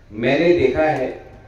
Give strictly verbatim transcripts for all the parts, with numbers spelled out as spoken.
मैंने देखा है,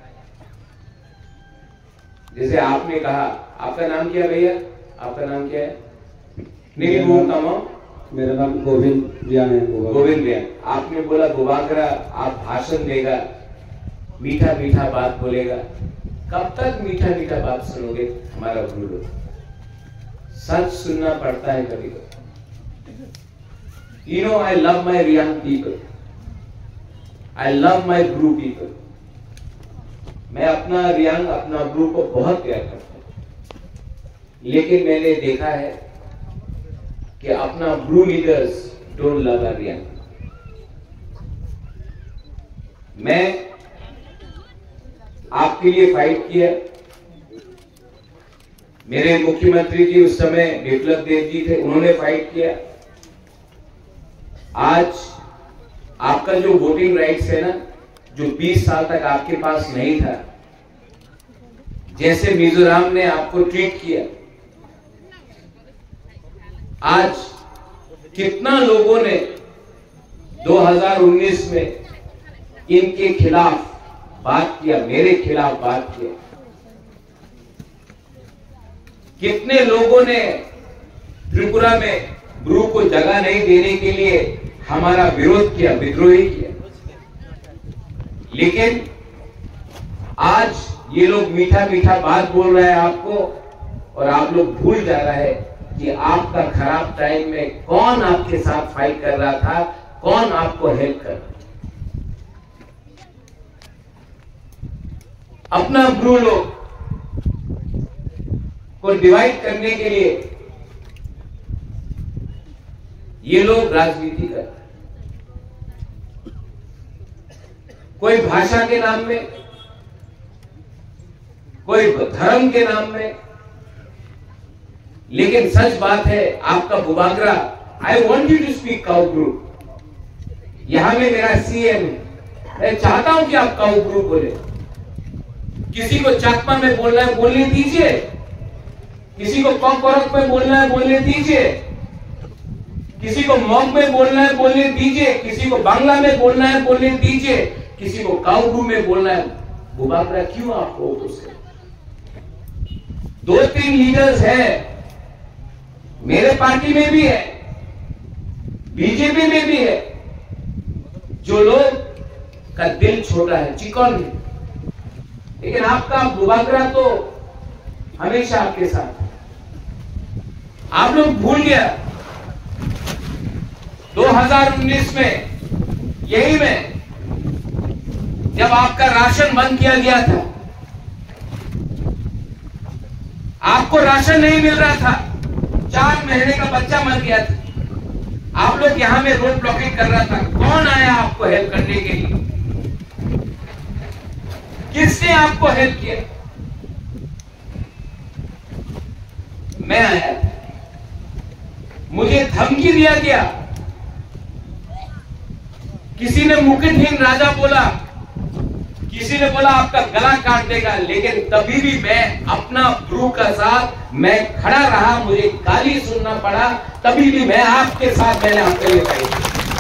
जैसे आपने कहा, आपका नाम क्या है भैया? आपका नाम क्या है? नहीं बोलता हूं। मेरा नाम गोविंद रियान है। गोविंद रियान। आपने बोला गुबाकरा आप भाषण देगा, मीठा मीठा बात बोलेगा। कब तक मीठा मीठा बात सुनोगे हमारा गुरु लोग? सच सुनना पड़ता है कभी कभी। You know, I love my Riyan people. I love my Guru people. मैं अपना रियांग, अपना गुरु को बहुत प्यार करता हूं, लेकिन मैंने देखा है कि अपना Bru leaders don't love a Reang. मैं आपके लिए फाइट किया। मेरे मुख्यमंत्री जी उस समय बिप्लब देव जी थे, उन्होंने फाइट किया। आज आपका जो वोटिंग राइट्स है ना, जो बीस साल तक आपके पास नहीं था, जैसे मिजोरम ने आपको ट्रीट किया, आज कितना लोगों ने दो हज़ार उन्नीस में इनके खिलाफ बात किया, मेरे खिलाफ बात किया। कितने लोगों ने त्रिपुरा में गुरु को जगह नहीं देने के लिए हमारा विरोध किया, विद्रोही किया। लेकिन आज ये लोग मीठा मीठा बात बोल रहे हैं आपको, और आप लोग भूल जा रहे हैं कि आपका खराब टाइम में कौन आपके साथ फाइट कर रहा था, कौन आपको हेल्प कर रहा था। अपना गुरु लोग को डिवाइड करने के लिए ये लोग राजनीति करते हैं, कोई भाषा के नाम में, कोई धर्म के नाम में। लेकिन सच बात है, आपका Bubagra, I want you to speak Kau Guru. यहां में मेरा सीएम है, मैं चाहता हूं कि आप काउ गुरु बोले। किसी को चाकमा में बोलना है बोलने दीजिए, किसी को कॉकरोक में बोलना है बोलने दीजिए, किसी को मॉग में बोलना है बोलने दीजिए, किसी को बांग्ला में बोलना है बोलने दीजिए, किसी को काउगू में बोलना है। बुबाकरा क्यों आपको उससे? दो तीन लीडर्स हैं, मेरे पार्टी में भी है, बीजेपी में भी है, जो लोग का दिल छोटा है, चिकन है। लेकिन आपका बुबाकरा तो हमेशा आपके साथ। आप लोग भूल गया दो हज़ार उन्नीस में, यही में जब आपका राशन बंद किया गया था, आपको राशन नहीं मिल रहा था, चार महीने का बच्चा मर गया था, आप लोग यहां में रोड ब्लॉकिंग कर रहा था। कौन आया आपको हेल्प करने के लिए? किसने आपको हेल्प किया? मैं आया, मुझे धमकी दिया गया, किसी ने मुकुटहीन राजा बोला, किसी ने बोला आपका गला काट देगा। लेकिन तभी भी मैं अपना गुरु का साथ मैं खड़ा रहा, मुझे गाली सुनना पड़ा, तभी भी मैं आपके साथ, मैंने आपके लिए कही।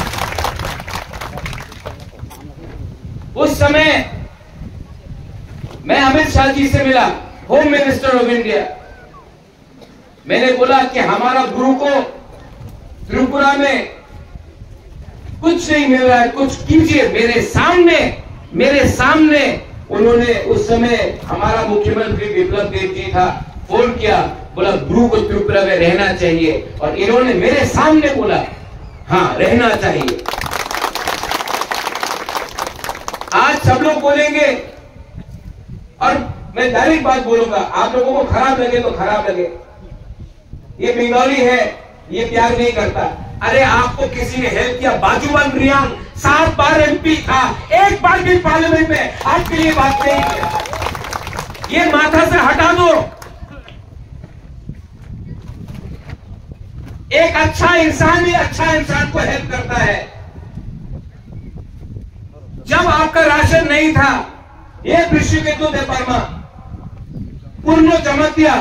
उस समय मैं अमित शाह जी से मिला, होम मिनिस्टर ऑफ इंडिया। मैंने बोला कि हमारा गुरु को त्रिपुरा में कुछ नहीं मिल रहा है, कुछ कीजिए। मेरे सामने मेरे सामने उन्होंने उस समय हमारा मुख्यमंत्री बिप्लब देव जी था, फोन किया, बोला गुरु को त्रिपुरा में रहना चाहिए, और इन्होंने मेरे सामने बोला हाँ रहना चाहिए। आज सब लोग बोलेंगे, और मैं डायरेक्ट बात बोलूंगा, आप लोगों को खराब लगे तो खराब लगे, ये बंगाली है, ये प्यार नहीं करता। अरे आपको किसी ने हेल्प किया? बाजूबन रियांग सात बार एमपी था, एक बार भी पार्लियामेंट में आपके लिए बात नहीं किया। ये माथा से हटा दो। एक अच्छा इंसान ही अच्छा इंसान को हेल्प करता है। जब आपका राशन नहीं था, ये ऋषिकेतु देवर्मा पूर्ण जमातिया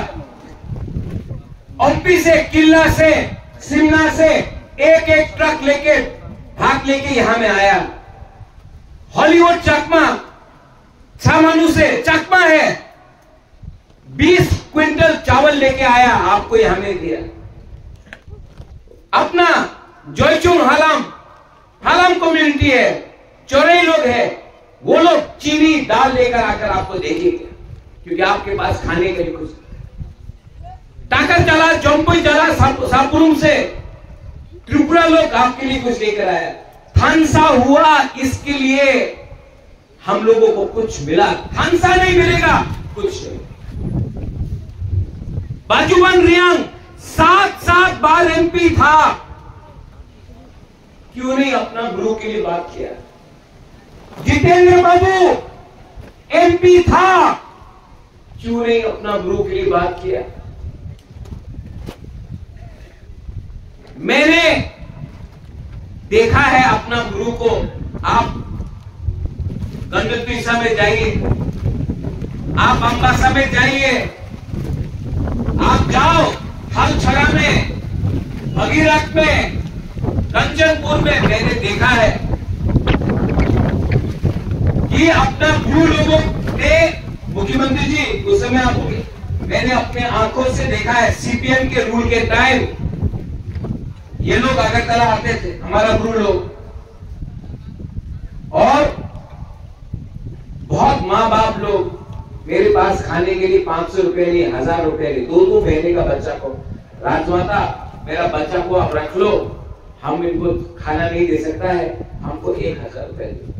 ओपी से, किला से, शिमला से एक एक ट्रक लेके भाग लेके यहां में आया। हॉलीवुड चकमा परमाणु से चकमा है, बीस क्विंटल चावल लेके आया, आपको ये हमें दिया। अपना जोइचुंग हालाम हालाम कम्युनिटी है, चौराई लोग है, वो लोग चीनी दाल लेकर आकर आपको देंगे, क्योंकि आपके पास खाने के लिए कुछ। टाकर चला, जम्पुई चला, सापुरुम से त्रिपुरा लोग आपके लिए कुछ लेकर आया। थानसा हुआ, इसके लिए हम लोगों को कुछ मिला। थानसा नहीं मिलेगा, कुछ नहीं। बाजूबन रियांग सात सात बार एमपी था, क्यों नहीं अपना गुरु के लिए बात किया? जितेंद्र बाबू एमपी था, क्यों नहीं अपना गुरु के लिए बात किया? मैंने देखा है अपना गुरु को। आप गंडकीसा में जाइए, आप अंबासा में जाइए, आप जाओ हलछड़ा में, भगीरथ में, कंचनपुर में। मैंने देखा है कि अपना गुरु लोगों ने, मुख्यमंत्री जी उस समय आप होंगे, मैंने अपने आंखों से देखा है सीपीएम के रूल के टाइम ये लोग अगरतला आते थे, हमारा गुरु लोग, और बहुत माँ बाप लोग मेरे पास खाने के लिए पांच सौ रुपए नहीं, हजार रुपए नहीं, दो दो महीने का बच्चा को, राजमाता मेरा बच्चा को आप रख लो, हम इनको खाना नहीं दे सकता है, हमको एक हजार रुपए दो।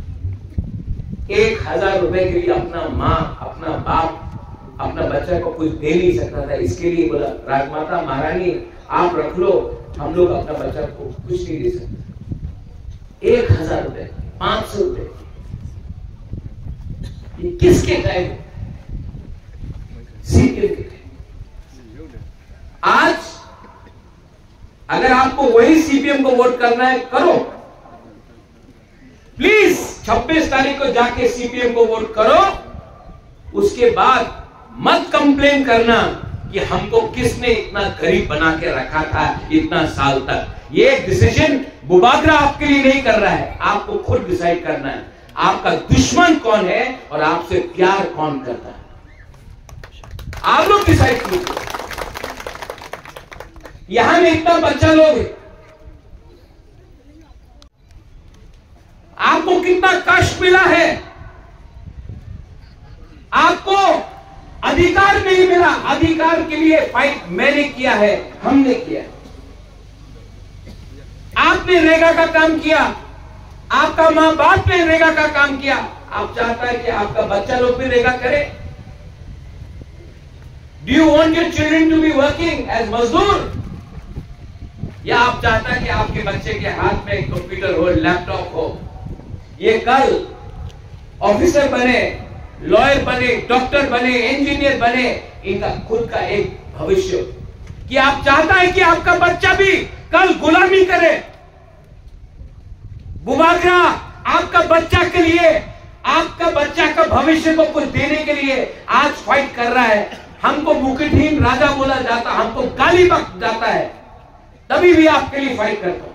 एक हजार रुपए के लिए अपना माँ, अपना बाप अपना बच्चा को कुछ दे नहीं सकता था, इसके लिए बोला राजमाता महारानी आप रख लो, हम लोग अपना बच्चा को कुछ नहीं दे सकते। एक हजार रुपए, पांच सौ रुपए, ये किसके टाइम? सीपीएम के टाइम। आज अगर आपको वही सीपीएम को वोट करना है, करो प्लीज, छब्बीस तारीख को जाके सीपीएम को वोट करो। उसके बाद मत कंप्लेन करना कि हमको किसने इतना गरीब बना के रखा था इतना साल तक। ये डिसीजन बुबागरा आपके लिए नहीं कर रहा है, आपको खुद डिसाइड करना है आपका दुश्मन कौन है और आपसे प्यार कौन करता है। आप लोग डिसाइड कीजिए। यहां में इतना बच्चा लोग है, आपको कितना कष्ट मिला है, आपको अधिकार नहीं मिला, अधिकार के लिए फाइट मैंने किया है, हमने किया। आपने रेगा का काम किया, आपका मां बाप ने रेगा का काम किया। आप चाहता है कि आपका बच्चा लोग भी रेगा करे? Do you want your children to be working as मजदूर? या आप चाहता है कि आपके बच्चे के हाथ में कंप्यूटर हो, लैपटॉप हो, ये कल ऑफिसर बने, लॉयर बने, डॉक्टर बने, इंजीनियर बने, इनका खुद का एक भविष्य? कि आप चाहता है कि आपका बच्चा भी कल गुलामी करे? बुबागरा आपका बच्चा के लिए, आपका बच्चा का भविष्य को कुछ देने के लिए आज फाइट कर रहा है। हमको मुकुटहीन राजा बोला जाता, हमको गाली बक जाता है, तभी भी आपके लिए फाइट करता हूं।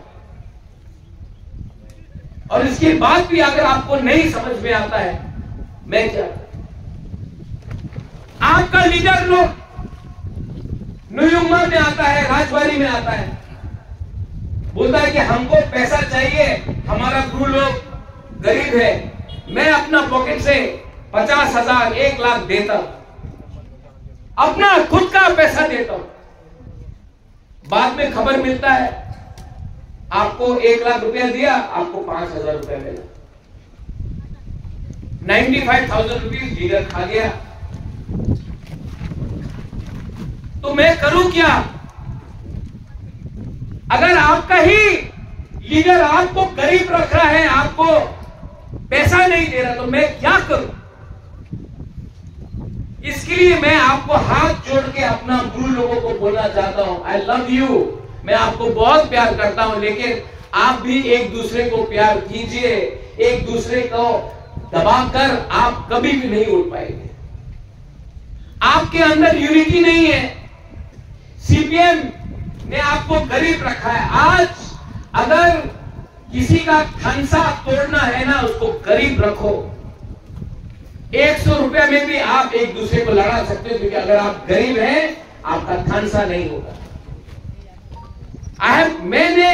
और इसके बाद भी अगर आपको नहीं समझ में आता है मैं क्या, आपका लीडर लोग न्यूयुमा में आता है, राजबाड़ी में आता है, बोलता है कि हमको पैसा चाहिए, हमारा गुरु लोग गरीब है, मैं अपना पॉकेट से पचास हजार एक लाख देता, अपना खुद का पैसा देता हूं। बाद में खबर मिलता है आपको एक लाख रुपया दिया, आपको पांच हजार रुपया मिला, ninety five thousand rupees leader खा गया। तो मैं करूं क्या? अगर आपका ही लीडर आपको गरीब रख रहा है, आपको पैसा नहीं दे रहा, तो मैं क्या करूं? इसके लिए मैं आपको हाथ जोड़ के अपना गुरु लोगों को बोलना चाहता हूं, आई लव यू, मैं आपको बहुत प्यार करता हूं, लेकिन आप भी एक दूसरे को प्यार कीजिए। एक दूसरे को दबाकर आप कभी भी नहीं उठ पाएंगे। आपके अंदर यूनिटी नहीं है। सीपीएम ने आपको गरीब रखा है। आज अगर किसी का खंसा तोड़ना है ना, उसको गरीब रखो। एक सौ रुपया में भी आप एक दूसरे को लड़ा सकते हो, क्योंकि अगर आप गरीब हैं आपका खानसा नहीं होगा। आई मैंने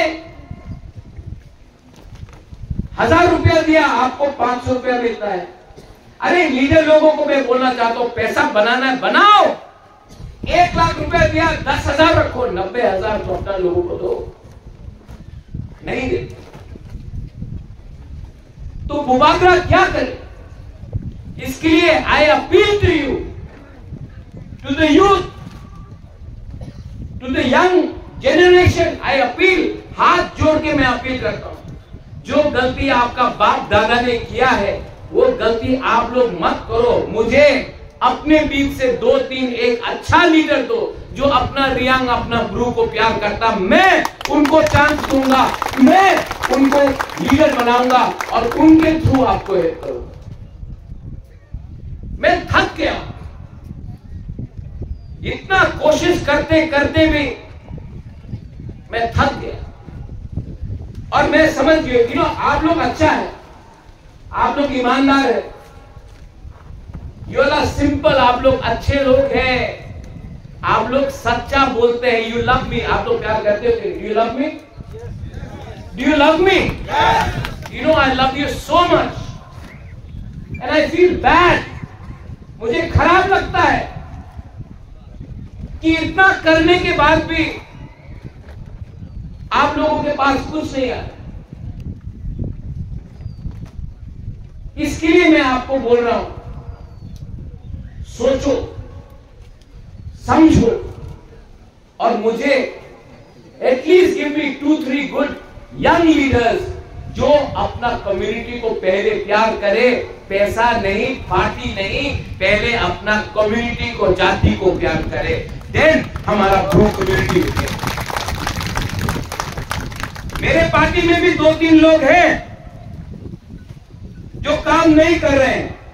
हजार रुपया दिया, आपको पांच सौ रुपया मिलता है। अरे लीडर लोगों को मैं बोलना चाहता हूं, पैसा बनाना है बनाओ। एक लाख रुपया दिया, दस हजार रखो, नब्बे हजार तो अपना लोगों को दो, नहीं देते तो मुबादला क्या करे? इसके लिए I appeal to you, to the youth, to the young generation, I appeal, हाथ जोड़ के मैं अपील करता हूं, जो गलती आपका बाप दादा ने किया है वो गलती आप लोग मत करो। मुझे अपने बीच से दो तीन एक अच्छा लीडर दो जो अपना रियांग अपना ब्रू को प्यार करता, मैं उनको चांस दूंगा, मैं उनको लीडर बनाऊंगा और उनके थ्रू आपको हेल्प करूंगा। मैं थक गया, इतना कोशिश करते करते भी मैं थक गया और मैं समझ गया कि नो आप लोग अच्छा है, आप लोग ईमानदार है, यू आर सिंपल, आप लोग अच्छे लोग हैं, आप लोग सच्चा बोलते हैं। यू लव मी, आप लोग प्यार करते हो? Do you love me? Do you love me? You know I love you so much and I feel bad. मुझे खराब लगता है कि इतना करने के बाद भी आप लोगों के पास कुछ नहीं आया। इसके लिए मैं आपको बोल रहा हूं, सोचो, समझो और मुझे at least give me two three good young leaders जो अपना कम्युनिटी को पहले प्यार करे, पैसा नहीं, पार्टी नहीं, पहले अपना कम्युनिटी को, जाति को प्यार करे, देन हमारा ब्रू कम्युनिटी होगी। मेरे पार्टी में भी दो तीन लोग हैं जो काम नहीं कर रहे हैं,